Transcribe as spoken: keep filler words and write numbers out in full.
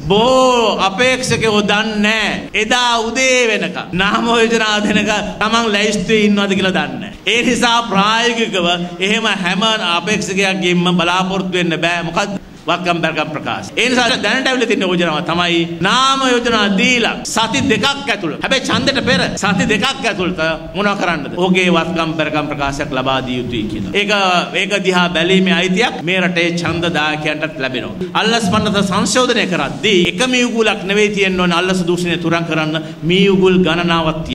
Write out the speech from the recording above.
බොහෝ අපේක්ෂකයෝ දන්නේ නැහැ. එදා උදේ වෙනකම් නාම යෝජනා දෙනක තමන් ලැයිස්තුවේ ඉන්නවද කියලා දන්නේ නැහැ. ඒ නිසා ප්‍රායෝගිකව එහෙම හැම අපේක්ෂකයෙක්ගෙම බලාපොරොත්තු වෙන්න බෑ. මොකද වක්කම් බැරකම් ප්‍රකාශ. ඒ නිසා දැනට ඇවිල්ලා තියෙන යෝජනාව තමයි නාම යෝජනා දීලා සති දෙකක් ඇතුළත. හැබැයි ඡන්දෙට පෙර සති දෙකක් ඇතුළත මොනවා කරන්නද? ඔහුගේ වක්කම් බැරකම් ප්‍රකාශයක් ලබා දිය යුතුයි කියලා. ඒක ඒක දිහා බැලීමේ අයිතියක් මේ රටේ ඡන්ද දායකයන්ට ලැබෙනවා. අල්ලස් පන්නත සංශෝධනය කරද්දී එක මියුගුලක් නෙවෙයි තියෙන්න ඕන අල්ලස් දූෂණය තුරන් කරන්න මියුගුල් ගණනාවක්